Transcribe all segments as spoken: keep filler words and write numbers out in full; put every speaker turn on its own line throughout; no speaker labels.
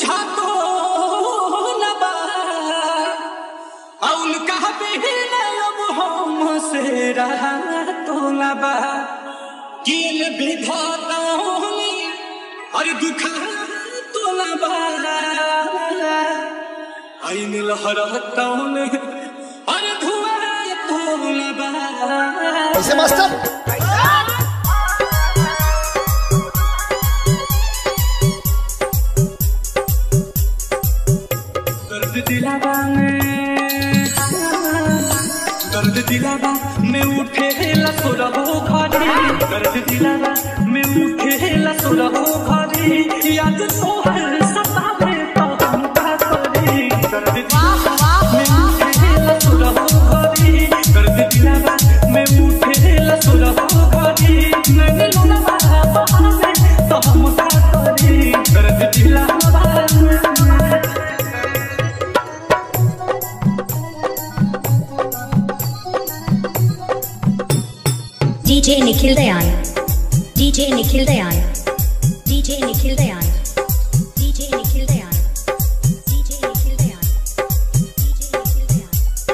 बुझा तो न बा उनका बिना अब हमसे रहा तो न बा किल विधाता और दुखा तो न बा आइन लहरता और धुआं तो न बा।
ऐसे मास्टर
दर्द दिलावा में दर्द दिलावा में उठे लसुरहो घरे दर्द दिलावा में उठे लसुरहो घरे याद तो हर सतावे तो हम का करे दर्द दिलावा में उठे लसुरहो घरे दर्द दिलावा में उठे लसुरहो घरे मैंने लोना बहावे तो हम का करे दर्द दिलावा
D J Nikhil Dayan, D J Nikhil Dayan, D J Nikhil Dayan, D J Nikhil Dayan, D J Nikhil Dayan, D J Nikhil Dayan.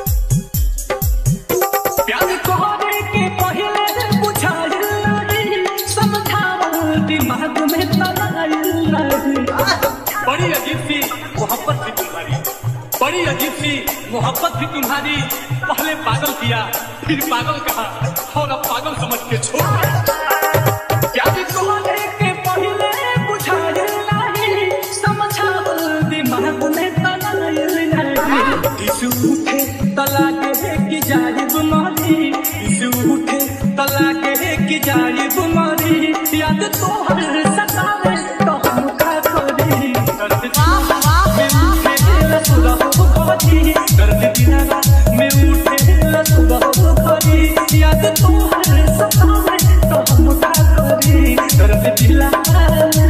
प्यार कोहरे के पहले बुझाइल नहीं समझावल दिमाग में तलाइल नहीं। बड़ी अजीब सी मोहब्बत थी तुम्हारी बड़ी अजीब सी मोहब्बत थी तुम्हारी पहले पागल किया फिर पागल कहा और अब पागल समझ के छोड़ प्यार कोहरे के पहले बुझाइल नहीं समझावल दिमाग में तलाइल नहीं। इस उठे तला के की जाइब मारी इस उठे तला के की जाइब मारी याद तो हर सतावे तो हम का करी दर्द दर्द दिलावा में उठे लसुरहो घरे याद तो हर सतावे तो हम का करी दर्द दिलावा।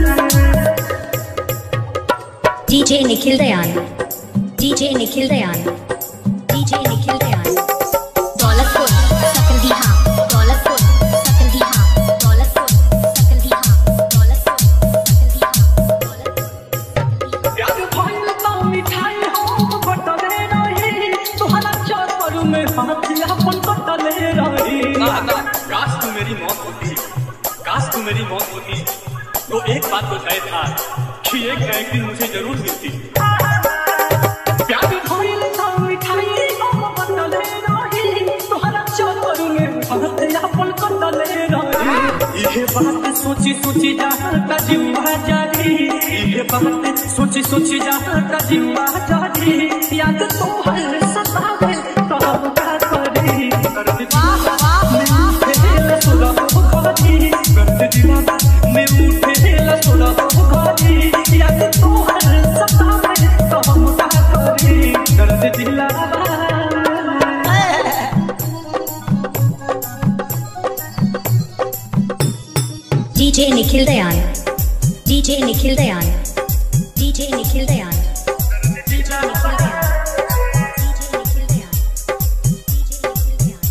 D J Nikhil Dayan, D J Nikhil Dayan, D J Nikhil Dayan. Daulatpur, Sakaldiha, Daulatpur, Sakaldiha, Daulatpur, Sakaldiha, Daulatpur, Sakaldiha, Daulatpur.
प्यार भइल तो मिठाई हम बटले रही तोहरा चक्कर में हाथ अपन कटले रही। काश तू मेरी मौत होती काश तू मेरी मौत होती तो एक बात तो तय था कि एक न एक दिन मुझे जरूर मिलती। प्यार भइल तो मिठाई हम बटले रही तोहरा चक्कर में हाथ अपन कटले रही। ये बात सोची सोची जाता जीवा जारी ये बात सोची सोची जाता जीवा जारी याद तो हर सतावे तो हम का करी दर्द दिलावा में उठे लसुरहो घरे याद तो हर सतावे तो हम का करी दर्द दिलावा।
D J Nikhil Dayan, D J Nikhil Dayan, D J Nikhil Dayan, D J Nikhil Dayan, D J Nikhil Dayan, D J Nikhil Dayan.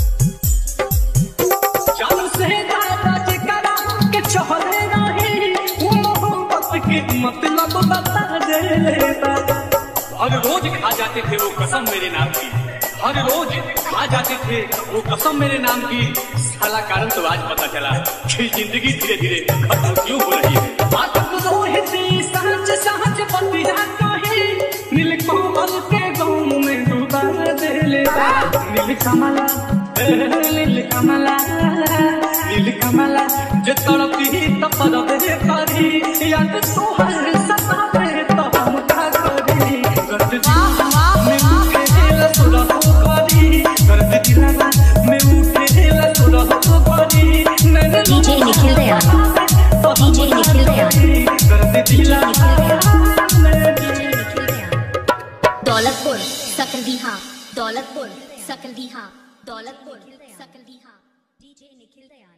जान से दादा जी करा के चहले नहीं वो मोहब्बत की मतलब बता दे लेता। हर रोज खा जाते थे वो कसम मेरे नाम की हर रोज खा जाते थे वो कसम मेरे नाम की साला कारण तो आज पता चला कि जिंदगी धीरे धीरे खत्म क्यों हो रही है। आतंक रोहिती सहज सहज बतिया कही नील कमल के गाँव में डूबा दे लेता। नील कमला नील कमला नील कमला जो तड़पी तपरबे करी याद तो हर सतावे तो हम का करी दर्द में उठे लसुरहो घरे दर्द दिलावा में उठे लसुरहो घरे
D J Nikhil Dayan, D J Nikhil Dayan,
दर्द दिलावा।
D J Nikhil Dayan. Daulatpur, Sakaldiha, Daulatpur, Sakaldiha, Daulatpur, Sakaldiha, D J Nikhil Dayan.